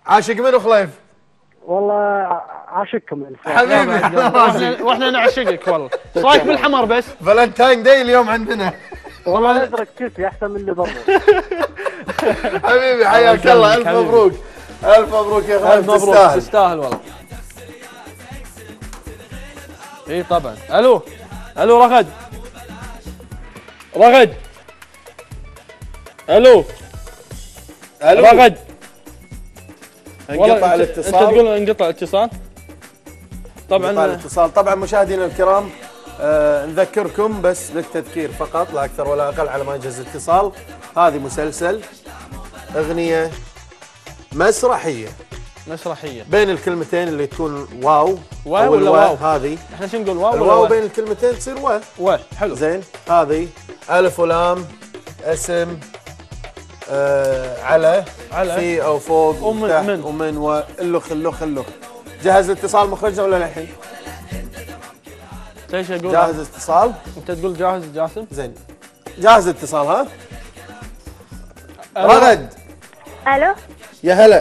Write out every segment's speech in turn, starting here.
عاشق منو خليف؟ والله عاشقكم حبيبي واحنا نعشقك والله. ايش رايك بالحمر بس؟ فالنتاين داي اليوم عندنا. والله ازرق كيفي احسن من اللي برا. حبيبي حياك الله، الف مبروك. الف مبروك يا خالد، تستاهل. تستاهل والله. اي طبعا. الو رغد. الو رغد. انقطع الاتصال. انت تقول انقطع الاتصال؟ طبعا انقطع الاتصال. طبعا مشاهدينا الكرام، نذكركم بس للتذكير فقط لا اكثر ولا اقل على ما يجهز الاتصال. هذه مسلسل، اغنيه مسرحيه بين الكلمتين اللي تكون واو ولا واو. هذه احنا شو نقول؟ واو ولا الواو بين الكلمتين تصير واو. حلو زين. هذه الف ولام، اسم، على في او فوق ومن ومن جهز الاتصال مخرجنا ولا الحين؟ ايش اقول؟ جاهز اتصال؟ انت تقول جاهز جاسم؟ زين جاهز اتصال. ها رغد. الو يا هلا.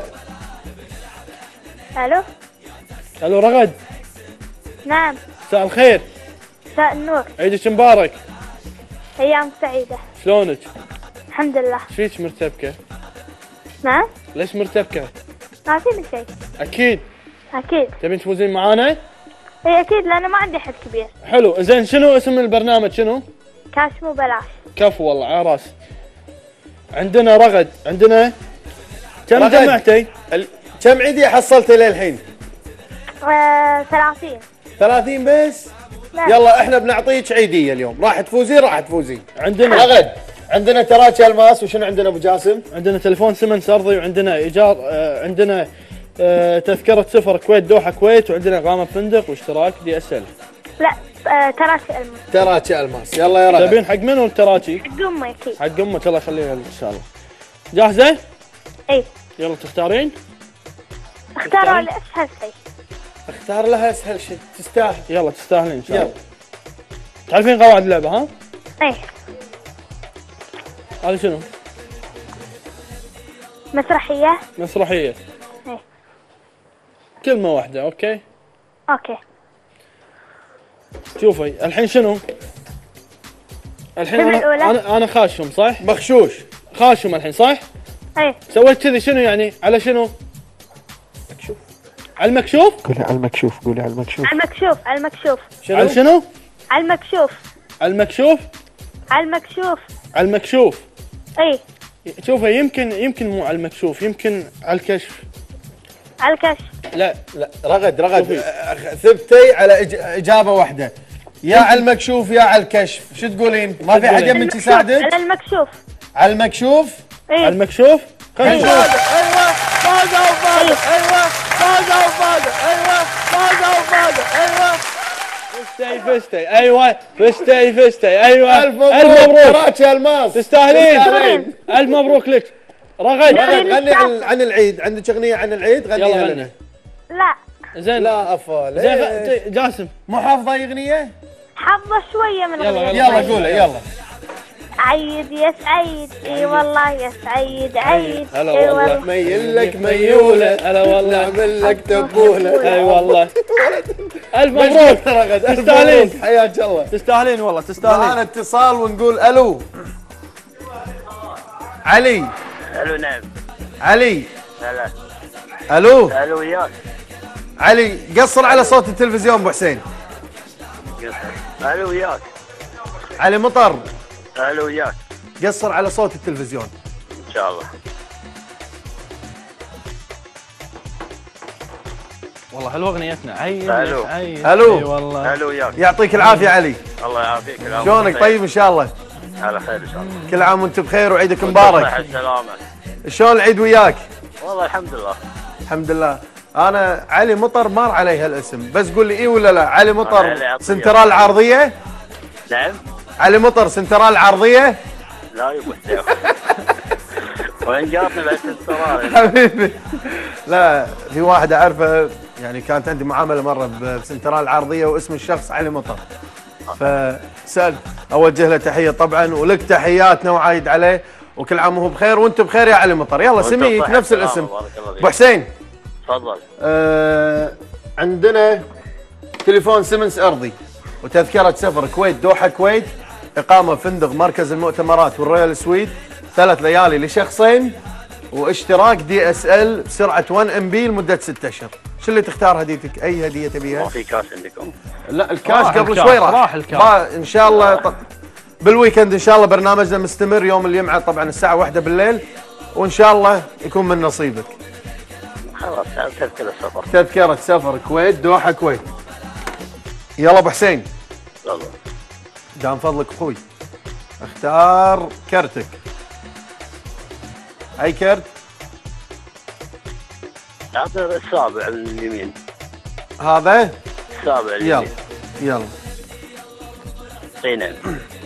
الو رغد. نعم. مساء الخير. مساء النور. عيدك مبارك. ايام سعيدة. شلونك؟ الحمد لله. ايش فيك مرتبكة؟ نعم؟ ليش مرتبكة؟ ما فيني شيء. اكيد تبين تفوزين معانا؟ اي اكيد، لانه ما عندي حد كبير. حلو زين. شنو اسم البرنامج؟ شنو؟ كاش مو بلاش. كفو والله على راسي. عندنا رغد. عندنا كم جمعتي؟ كم عيدية حصلتي للحين؟ 30 بس؟ لا. يلا احنا بنعطيك عيدية اليوم، راح تفوزين. عندنا رغد، عندنا تراكي الماس. وشنو عندنا ابو جاسم؟ عندنا تليفون سمن ارضي، وعندنا ايجار، عندنا تذكرة سفر كويت دوحة كويت، وعندنا اقامة بفندق واشتراك دي اس ال. لا تراكي الماس. يلا يا رغد. تبين حق منو التراكي؟ حق امي اكيد. حق امك، الله يخليها ان شاء الله. جاهزة؟ اي. يلا تختارين؟ اختاروا لي اسهل شيء. اختار لها اسهل شيء، تستاهل. يلا تستاهلين ان شاء الله. تعرفين قواعد اللعبة ها؟ اي. هذا شنو؟ مسرحية. اي. كلمة واحدة. اوكي. شوفي الحين شنو؟ الحين انا خاشم صح؟ مخشوش. خاشم الحين صح؟ اي. سويت كذي شنو يعني؟ على شنو؟ مكشوف. على المكشوف؟ قولي على المكشوف. على المكشوف. شنو؟ على شنو؟ على المكشوف. على المكشوف. اي. شوفي يمكن مو على المكشوف، يمكن على الكشف. لا رغد ثبتي على اجابه واحده، يا على المكشوف يا على الكشف. شو تقولين؟ ما في حد منك يساعدك؟ على المكشوف. اي. على المكشوف. خلينا نشوف. ايوه فزتي. ايوه. الف مبروك. تراكي الماس. تستاهلين. الف مبروك لك رغد. غني عن العيد. عندك اغنيه عن العيد؟ غنيها لنا. لا زين. لا افا. زين جاسم مو حافظه اي اغنيه؟ حافظه شويه من يلا قولها يلا. عيد يا سعيد، اي والله يا سعيد عيد. هلا والله. ميل لك ميوله. هلا والله. نعمل لك تبوله. اي والله. الف مبروك. تستاهلين. حياك الله. تستاهلين والله تستاهلين. معنا اتصال ونقول الو. علي. الو. نعم. علي. هلا. الو وياك. علي قصر على صوت التلفزيون ابو حسين. الو وياك. علي مطر. الو وياك. قصر على صوت التلفزيون ان شاء الله. والله حلوه اغنيتنا. عيد. الو. اي والله. الو وياك. يعطيك العافيه علي. الله يعافيك. شلونك؟ طيب ان شاء الله. على خير ان شاء الله. كل عام وانت بخير وعيدك مبارك. صحة السلامة. شلون العيد وياك؟ والله الحمد لله. الحمد لله. انا علي مطر مر علي هالاسم، بس قول لي اي ولا لا. علي مطر سنترال عرضيه؟ نعم. علي مطر سنترال عرضيه؟ لا يا ابو حسين. وين قاطني بعد سنترال؟ حبيبي لا، في واحد اعرفه يعني كانت عندي معامله مره بسنترال العرضيه واسم الشخص علي مطر، فسال اوجه له تحيه طبعا، ولك تحياتنا وعايد عليه. وكل عام وهو بخير وانت بخير يا علي مطر. يلا وأنت سميك بصحة نفس وسلامة، الاسم. بارك الله فيك. ابو حسين تفضل. عندنا تليفون سيمنز ارضي وتذكره سفر كويت دوحه كويت، اقامه فندق مركز المؤتمرات والرويال سويت، 3 ليالي لشخصين، واشتراك دي اس ال بسرعه 1 ام بي لمده 6 اشهر. شو اللي تختار هديتك؟ اي هديه ما تبيها؟ في كاس عندكم؟ لا الكاش راح قبل الكاش، شوي راح الكاش. ان شاء الله بالويكند ان شاء الله برنامجنا مستمر يوم الجمعه طبعا الساعه 1 بالليل، وان شاء الله يكون من نصيبك. خلاص تذكرة السفر. تذكره سفر كويت دوحه كويت. يلا ابو حسين تفضل. دام فضلك اخوي اختار كرتك. اي كرت؟ اعطي السابع اليمين. هذا؟ السابع يلا اليمين. يلا اي نعم.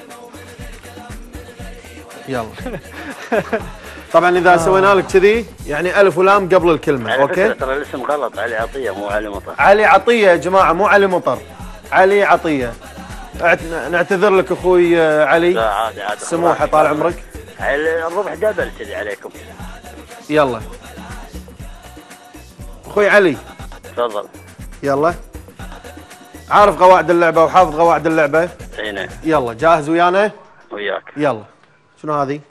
يلا. طبعا اذا سوينا لك كذي يعني الف ولام قبل الكلمه. على فكرة اوكي. ترى الاسم غلط، علي عطية مو علي مطر. علي عطيه يا جماعه مو علي مطر، علي عطيه. نعتذر لك اخوي علي. لا عادي عادي. سموحه طال عمرك. الربح دبل كذي عليكم. يلا اخوي علي تفضل. يلا. عارف قواعد اللعبه وحافظ قواعد اللعبه؟ اي نعم. يلا جاهز ويانا؟ وياك. يلا. شنو هذه؟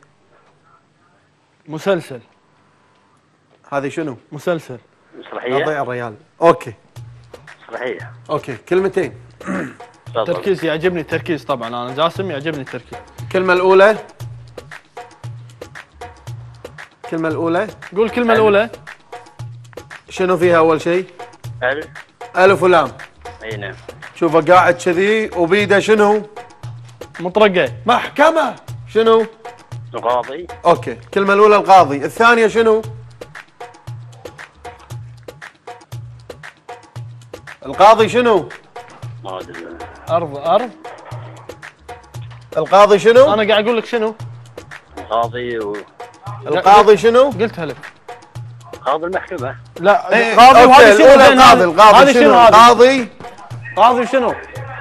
مسلسل. هذه شنو؟ مسلسل. مسرحية. اضيع الريال. اوكي مسرحية. اوكي كلمتين. تفضل. تركيز يعجبني التركيز، طبعا انا جاسم يعجبني التركيز. الكلمه الاولى. الكلمه الاولى قول الكلمه الاولى. شنو فيها اول شيء؟ الف. الف ولام. اي نعم. شوفه قاعد كذي وبيده شنو؟ مطرقه. محكمه. شنو؟ القاضي. اوكي الكلمه الاولى القاضي. الثانيه شنو؟ القاضي شنو؟ ما ادري. ارض. القاضي شنو؟ انا قاعد اقول لك شنو. القاضي القاضي شنو؟ قلتها لك. قاضي المحكمة. لا إيه، قاضي أوكي، وهذا شنو؟ الأولى زين، القاضي. هذا القاضي شنو؟ شنو؟ هذا قاضي. قاضي شنو؟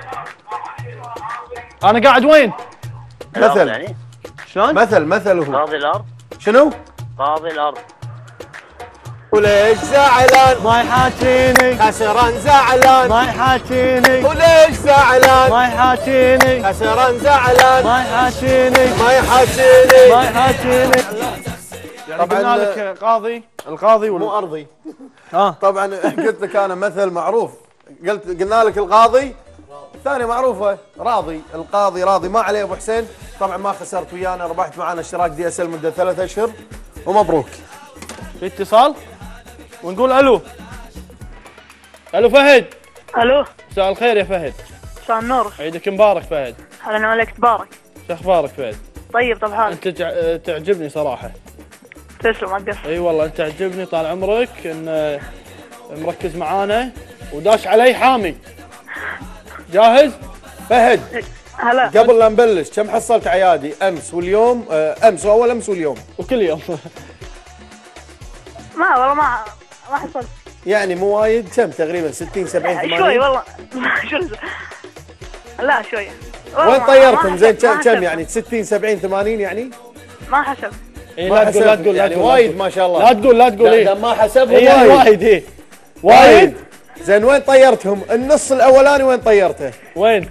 انا قاعد وين؟ الأرض مثل. يعني. شلون؟ مثل هو. قاضي الارض. شنو؟ قاضي الارض. وليش زعلان؟ ما يحاكيني. خسران زعلان. ما يحاكيني. وليش زعلان؟ ما يحاكيني. خسران زعلان. ما يحاكيني. ما يحاكيني. ما يحاكيني. يعني طبعاً قلنا لك قاضي، القاضي مو ارضي. ها طبعا قلت لك انا مثل معروف. قلنا لك القاضي، الثانية معروفة راضي. القاضي راضي ما عليه ابو حسين. طبعا ما خسرت ويانا، ربحت معنا اشتراك دي اس ال مدة 3 اشهر ومبروك. في اتصال ونقول الو. الو فهد. الو مساء الخير يا فهد. مساء النور. عيدك مبارك فهد. اهلا عليك تبارك. شو اخبارك فهد؟ طيب طب حالك. انت تعجبني صراحة. تسلم ما تقصر. اي والله انت تعجبني طال عمرك، ان مركز معانا وداش علي حامي. جاهز؟ فهد هلا. قبل لا نبلش كم حصلت عيادي امس واليوم؟ امس واول امس واليوم وكل يوم. ما والله ما حصلت. يعني مو وايد. كم تقريبا 60 70 80؟ شوي والله. شو لا شوي. والله وين ما طيرتم؟ حسب- زين ما كم حسب. يعني 60 70 80 يعني؟ ما حسب. اي ما لا تقول لا حسبت تقول لا يعني تقول وايد ما شاء الله. لا تقول لا تقول لا اي ما حسبهم اي يعني وايد. وايد اي وايد. زين وين طيرتهم؟ النص الاولاني وين طيرته؟ وين؟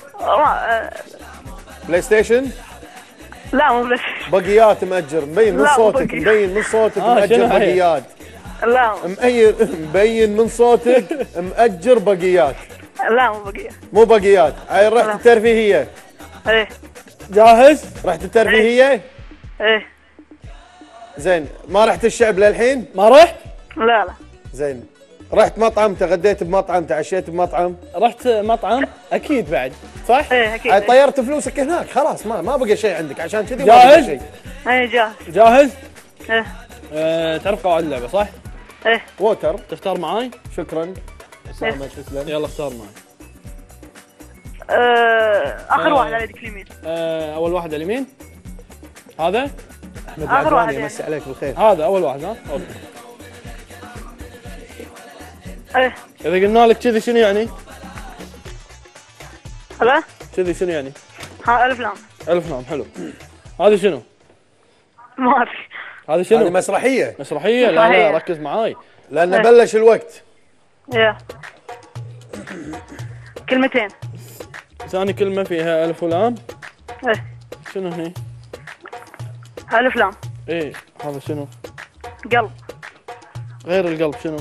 بلاي ستيشن؟ لا مو بس. بقيات مأجر. مبين من لا، مو صوتك، بقية. مبين من صوتك شنو مأجر هي؟ بقيات. لا مبين من صوتك مأجر بقيات. لا مو بقية. مو بقيات. هاي رحت لا. الترفيهية. ايه جاهز؟ رحت الترفيهية؟ ايه. زين ما رحت الشعب للحين؟ ما رحت؟ لا لا. زين رحت مطعم، تغديت بمطعم، تعشيت بمطعم؟ رحت مطعم اكيد بعد صح؟ ايه اكيد. هاي طيرت فلوسك هناك خلاص ما بقى شيء عندك عشان كذي ما جاهز؟ بقى شيء. ايه جاهز. جاهز؟ ايه تعرف قواعد اللعبة صح؟ ايه. ووتر. تختار معاي؟ شكرا. اسامه تسلم. يلا اختار معي. اخر واحد على يدك اليمين. اول واحد على اليمين. هذا؟ احمد آخر واحد العدواني يعني. يمسي عليك بالخير. هذا اول واحد ها؟ اوكي. ايه. اذا قلنا لك كذي شنو يعني؟ هلا. كذي شنو يعني؟ ها الف لام. الف نعم حلو. هذه شنو؟ ما ادري. هذه هذه شنو؟ مسرحيه مسرحيه. لا لا مسرحية. ركز معاي. لان بلش الوقت. يا كلمتين. ثاني كلمه فيها الف ولام. ايه شنو هني؟ الف لام. ايه هذا شنو؟ قلب. غير القلب شنو؟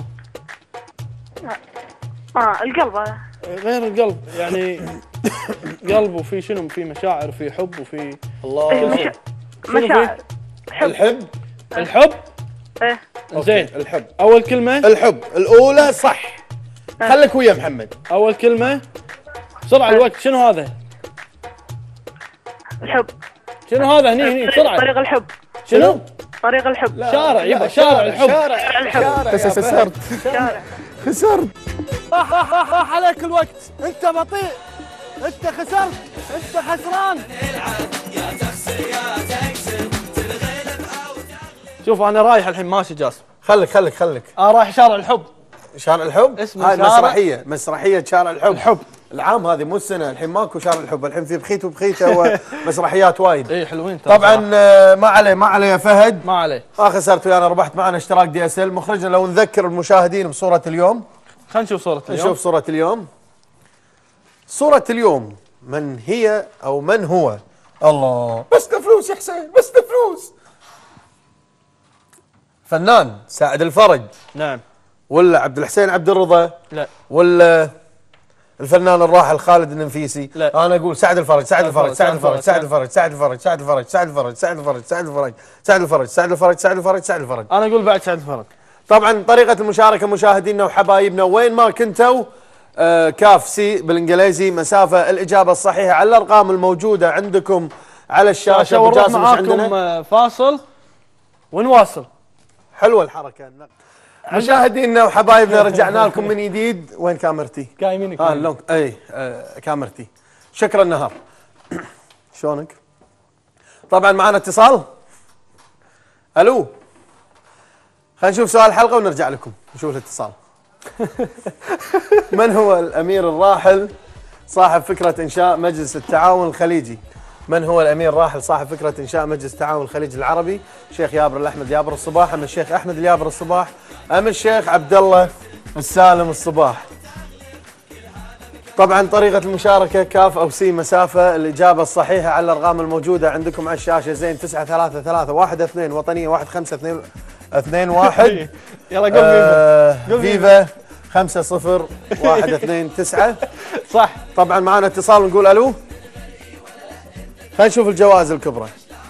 القلب هذا. غير القلب يعني قلب وفي شنو؟ في مشاعر وفي حب وفي الله. إيه، شنو مشاعر. الحب. الحب. ايه زين. الحب. اول كلمه. الحب الاولى صح. خليك ويا محمد. اول كلمه بسرعه الوقت. شنو هذا؟ الحب. شنو هذا هني بسرعه؟ طريق الحب. شنو؟ طريق الحب. شارع يبا شارع الحب. شارع الحب. بس خسرت. شارع. خسرت. راح عليك الوقت. انت بطيء. انت خسرت. انت خسران. شوف انا رايح الحين ماشي جاسم. خليك رايح شارع الحب. شارع الحب. اسمه هاي شارع- مسرحيه شارع الحب. العام هذه مو السنه. الحين ماكو شارع الحب. الحين في بخيت وبخيته ومسرحيات وايد. اي حلوين ترى. طبعا ما عليه يا فهد. ما عليه. خسرت ويانا. ربحت معنا اشتراك دي اس ال. مخرجنا لو نذكر المشاهدين بصوره اليوم. خلينا نشوف صورة اليوم. نشوف صورة اليوم. صورة اليوم من هي أو من هو؟ الله بس فلوس يا حسين. بس فلوس. فنان سعد الفرج نعم. ولا عبد الحسين عبد الرضا لا. ولا الفنان الراحل خالد النفيسي؟ لا. انا اقول سعد الفرج. سعد الفرج. سعد الفرج. سعد الفرج. سعد الفرج. سعد الفرج. سعد الفرج. سعد الفرج. سعد الفرج. سعد الفرج. سعد الفرج. سعد الفرج. سعد الفرج. انا اقول بعد سعد الفرج. طبعا طريقة المشاركة مشاهدينا وحبايبنا وين ما كنتوا كاف سي بالانجليزي مسافة الإجابة الصحيحة على الأرقام الموجودة عندكم على الشاشة. ونروح بجاسم مش عندنا. معاكم فاصل ونواصل. حلوة الحركة. مشاهدينا وحبايبنا رجعنا لكم من جديد. وين كاميرتي؟ كايمينك. اللون اي كاميرتي. شكرا نهار. شلونك؟ طبعا معنا اتصال. الو. خلينا نشوف سؤال الحلقة ونرجع لكم نشوف الاتصال. من هو الأمير الراحل صاحب فكرة إنشاء مجلس التعاون الخليجي؟ من هو الأمير الراحل صاحب فكرة إنشاء مجلس التعاون الخليجي العربي؟ الشيخ يابر الأحمد يابر الصباح أم الشيخ أحمد اليابر الصباح أم الشيخ عبد الله السالم الصباح؟ طبعا طريقة المشاركة كاف أو سي مسافة. الإجابة الصحيحة على الأرقام الموجودة عندكم على الشاشة. زين 9 3 3 1 2 وطنية 1 5 2 2 1 يلا قول فيفا 5 0 1 2 9. صح. طبعا معنا اتصال ونقول الو. خلينا نشوف الجوائز الكبرى.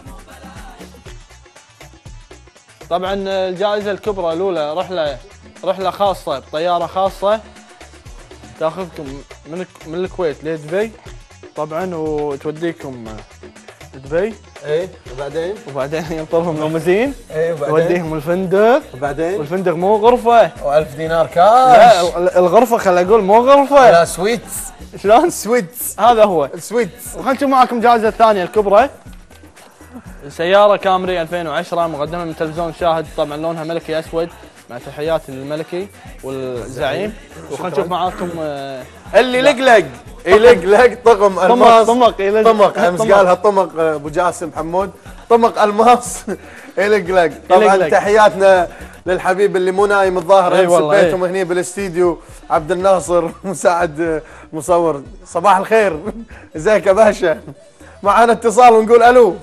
طبعا الجائزة الكبرى الأولى رحلة خاصة بطيارة خاصة تاخذكم من الكويت لدبي طبعا وتوديكم دبي. ايه وبعدين ينطرهم لومزين. ايه توديهم الفندق. وبعدين والفندق مو غرفة. و1000 دينار كاش. لا الغرفة خل اقول مو غرفة. لا سويت. شلون؟ سويت. هذا هو. سويت. وخلنا نشوف معاكم الجائزة الثانية الكبرى. سيارة كامري 2010 مقدمة من تلفزيون شاهد. طبعا لونها ملكي اسود مع تحياتي للملكي والزعيم. وخلنا نشوف معاكم اللي لقلق يلقلق طقم الماس. طمق امس قالها طمق ابو جاسم حمود. طمق الماس يلقلق. طبعا تحياتنا للحبيب اللي مو نايم الظاهر. امس بيتهم هني بالاستديو عبد الناصر مساعد مصور. صباح الخير. ازيك يا باشا؟ معنا اتصال ونقول الو.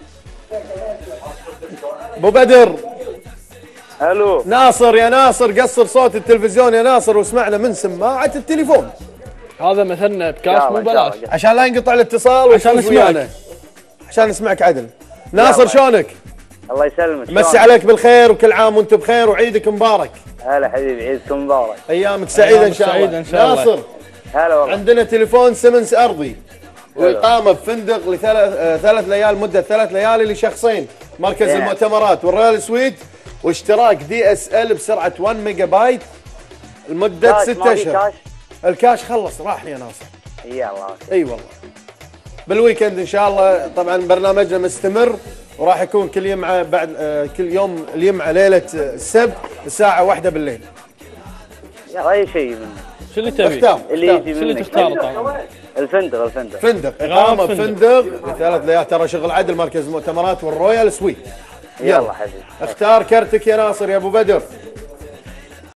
ابو بدر. الو. ناصر يا ناصر قصر صوت التلفزيون يا ناصر واسمعنا من سماعة التليفون. هذا مثلنا بكاش مو بلاش عشان لا ينقطع الاتصال عشان نسمعك. عشان نسمعك عدل. ناصر شلونك؟ الله يسلمك. مسي عليك بالخير وكل عام وانت بخير وعيدك مبارك. هلا حبيبي عيدكم مبارك. ايامك سعيده ان شاء الله. ناصر هلا والله. عندنا تليفون سمنس ارضي واقامه بفندق لثلاث ليال مده 3 ليالي لشخصين. مركز المؤتمرات والرويال سويت واشتراك دي اس ال بسرعه 1 ميجا بايت لمده 6 اشهر. الكاش خلص راح يا ناصر. يلا اي والله. بالويكند ان شاء الله. طبعا برنامجنا مستمر وراح يكون كل يوم بعد كل يوم اليمعه ليله السبت الساعه 1 بالليل. يلا اي شيء منه. شو اللي تبي؟ اختار اللي يجي شو اللي منك. تختاره طبعا؟ الفندق. فندق اقامه بفندق ل3 ليال. ترى شغل عدل مركز المؤتمرات والرويال سويت. يلا حبيبي. اختار كرتك يا ناصر يا ابو بدر.